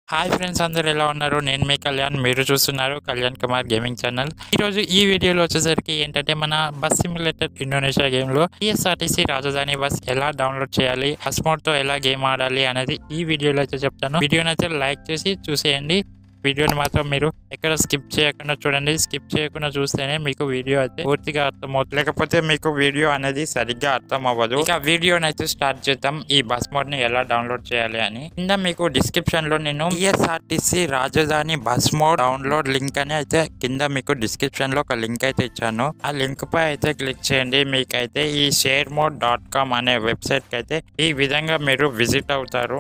Hi friends, అందరూ ఎలా ఉన్నారు? నేను మీ కళ్యాణ్. మీరు చూస్తున్నారు కళ్యాణ్ కుమార్ గేమింగ్ ఛానల్. ఈరోజు ఈ వీడియోలో వచ్చేసరికి ఏంటంటే మన బస్ సిమ్యులేటర్ ఇండోనేషియా గేమ్లో టీఎస్ఆర్టీసీ రాజధాని బస్ ఎలా డౌన్లోడ్ చేయాలి, బస్ మోడ్తో ఎలా గేమ్ ఆడాలి అనేది ఈ వీడియోలో అయితే చెప్తాను. వీడియోని అయితే లైక్ చేసి చూసేయండి. వీడియోని మాత్రం మీరు ఎక్కడ స్కిప్ చేయకుండా చూడండి. స్కిప్ చేయకుండా చూస్తేనే మీకు వీడియో అయితే పూర్తిగా అర్థమవుతుంది, లేకపోతే మీకు వీడియో అనేది సరిగ్గా అర్థం అవ్వదు. ఇక వీడియోని అయితే స్టార్ట్ చేద్దాం. ఈ బస్ మోడ్ ని ఎలా డౌన్లోడ్ చేయాలి అని కింద మీకు డిస్క్రిప్షన్ లో నేను TSRTC Rajdhani bus mode download link అని అయితే కింద మీకు డిస్క్రిప్షన్ లో ఒక లింక్ అయితే ఇచ్చాను. ఆ లింక్ పై అయితే క్లిక్ చేయండి. మీకైతే ఈ sharemode.com అనే వెబ్సైట్ కి అయితే ఈ విధంగా మీరు విజిట్ అవుతారు.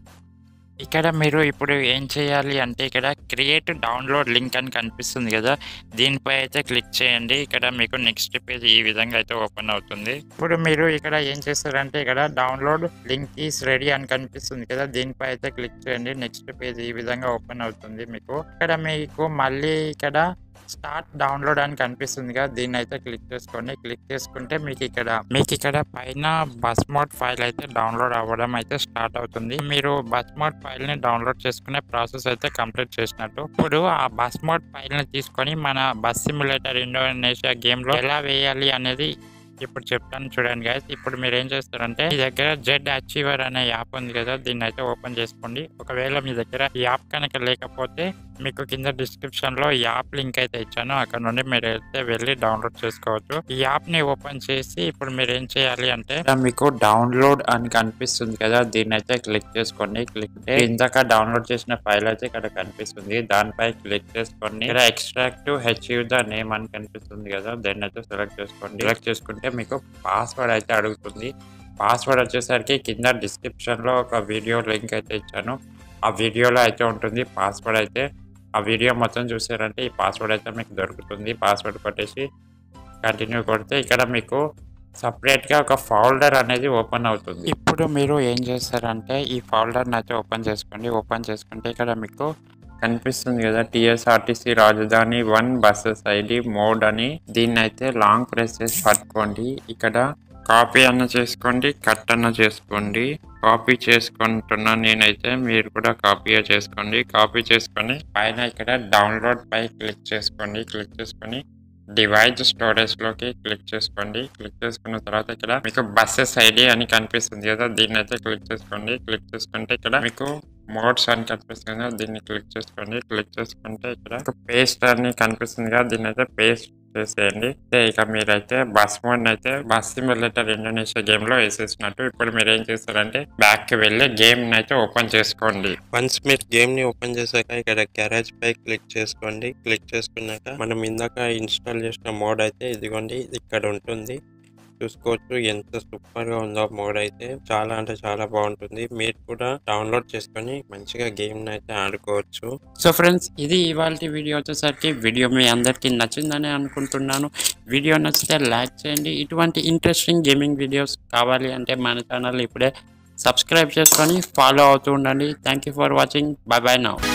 ఇక్కడ మీరు ఇప్పుడు ఏం చేయాలి అంటే ఇక్కడ క్రియేట్ డౌన్లోడ్ లింక్ అని కనిపిస్తుంది కదా, దీనిపై అయితే క్లిక్ చేయండి. ఇక్కడ మీకు నెక్స్ట్ పేజ్ ఈ విధంగా అయితే ఓపెన్ అవుతుంది. ఇప్పుడు మీరు ఇక్కడ ఏం చేస్తారంటే ఇక్కడ డౌన్లోడ్ లింక్ ఈస్ రెడీ అని కనిపిస్తుంది కదా, దీనిపై అయితే క్లిక్ చేయండి. నెక్స్ట్ పేజ్ ఈ విధంగా ఓపెన్ అవుతుంది. మీకు ఇక్కడ మీకు మళ్ళీ ఇక్కడ స్టార్ట్ డౌన్లోడ్ అని కనిపిస్తుంది కదా, దీన్ని అయితే క్లిక్ చేసుకోండి. క్లిక్ చేసుకుంటే మీకు ఇక్కడ పైన బస్ మోడ్ ఫైల్ అయితే డౌన్లోడ్ అవ్వడం అయితే స్టార్ట్ అవుతుంది. మీరు బస్ మోడ్ ఫైల్ ని డౌన్లోడ్ చేసుకునే ప్రాసెస్ అయితే కంప్లీట్ చేసినట్టు. ఇప్పుడు ఆ బస్ మోడ్ ఫైల్ ని తీసుకొని మన బస్ సిమ్యులేటర్ ఇండోనేషియా గేమ్ లో ఎలా వేయాలి అనేది ఇప్పుడు చెప్తాను చూడండి గైస్. ఇప్పుడు మీరు ఏం చేస్తారంటే మీ దగ్గర జెడ్ అచీవర్ అనే యాప్ ఉంది కదా, దీన్ని అయితే ఓపెన్ చేసుకోండి. ఒకవేళ మీ దగ్గర ఈ యాప్ కనుక లేకపోతే మీకు కింద డిస్క్రిప్షన్ లో ఈ యాప్ లింక్ అయితే ఇచ్చాను, అక్కడ నుండి మీరు అయితే వెళ్ళి డౌన్లోడ్ చేసుకోవచ్చు. ఈ యాప్ ని ఓపెన్ చేసి ఇప్పుడు మీరు ఏం చేయాలి అంటే మీకు డౌన్లోడ్ అని కనిపిస్తుంది కదా, దీన్ని అయితే క్లిక్ చేసుకోండి. ఇందాక డౌన్లోడ్ చేసిన ఫైల్ అయితే ఇక్కడ కనిపిస్తుంది, దానిపై క్లిక్ చేసుకోండి. ఇక్కడ extract to achieve the name అని కనిపిస్తుంది కదా, దాన్ని అయితే సెలెక్ట్ చేసుకోండి. సెలెక్ట్ చేసుకుంటే మీకు పాస్వర్డ్ అయితే అడుగుతుంది. పాస్వర్డ్ వచ్చేసరికి కింద డిస్క్రిప్షన్ లో ఒక వీడియో లింక్ అయితే ఇచ్చాను, ఆ వీడియోలో అయితే ఉంటుంది పాస్వర్డ్ అయితే. ఆ వీడియో మొత్తం చూసారంటే ఈ పాస్వర్డ్ అయితే మీకు దొరుకుతుంది. పాస్వర్డ్ కొట్టేసి కంటిన్యూ కొడితే ఇక్కడ మీకు సపరేట్ గా ఒక ఫోల్డర్ అనేది ఓపెన్ అవుతుంది. ఇప్పుడు మీరు ఏం చేస్తారంటే ఈ ఫోల్డర్ని అయితే ఓపెన్ చేసుకోండి. ఓపెన్ చేసుకుంటే ఇక్కడ మీకు కనిపిస్తుంది కదా టీఎస్ఆర్టీసీ రాజధాని 1 బస్సెస్ ఐడి మోడ్ అని, దీన్ని అయితే లాంగ్ ప్రెస్ చేసి పట్టుకోండి. ఇక్కడ కాపీ అన్న చేసుకోండి, కట్ అన్న చేసుకోండి. కాపీ చేసుకుంటున్నాను నేనైతే, మీరు కూడా కాపీ చేసుకోండి. కాపీ చేసుకొని పైన ఇక్కడ డౌన్లోడ్ పై క్లిక్ చేసుకోండి. క్లిక్ చేసుకొని డివైస్ స్టోరేజ్ లోకి క్లిక్ చేసుకోండి. క్లిక్ చేసుకున్న తర్వాత ఇక్కడ మీకు బస్సెస్ ఐడి అని కనిపిస్తుంది కదా, దీన్ని అయితే క్లిక్ చేసుకోండి. క్లిక్ చేసుకుంటే ఇక్కడ మీకు మోడ్స్ అని కనిపిస్తుంది కదా, దీన్ని క్లిక్ చేసుకోండి. క్లిక్ చేసుకుంటే ఇక్కడ పేస్ట్ అని కనిపిస్తుంది కదా, దీన్ని అయితే పేస్ట్ చేసేయండి. ఇక మీరైతే బస్ మోడ్ అయితే బస్ సిమ్యులేటర్ ఇండోనేషియా గేమ్ లో వేసేసినట్టు. ఇప్పుడు మీరు ఏం చేస్తారంటే బ్యాక్ కి వెళ్ళి గేమ్ అయితే ఓపెన్ చేసుకోండి. వన్స్ మీరు గేమ్ ని ఓపెన్ చేశాక ఇక్కడ గ్యారేజ్ పై క్లిక్ చేసుకోండి. క్లిక్ చేసుకున్నాక మనం ఇందాక ఇన్స్టాల్ చేసిన మోడ్ అయితే ఇదిగోండి ఇక్కడ ఉంటుంది, చూసుకోవచ్చు. ఎంత సూపర్ గా ఉందో మోడ్ అయితే, చాలా అంటే చాలా బాగుంటుంది. మీరు కూడా డౌన్లోడ్ చేసుకొని మంచిగా గేమ్ అయితే ఆడుకోవచ్చు. సో ఫ్రెండ్స్, ఇది ఇవాళ వీడియో వచ్చేసరికి వీడియో మీ అందరికీ నచ్చిందని అనుకుంటున్నాను. వీడియో నచ్చితే లైక్ చేయండి. ఇటువంటి ఇంట్రెస్టింగ్ గేమింగ్ వీడియోస్ కావాలి అంటే మన ఛానల్ ఇప్పుడే సబ్స్క్రైబ్ చేసుకొని ఫాలో అవుతూ ఉండండి. Thank you for watching. Bye bye now.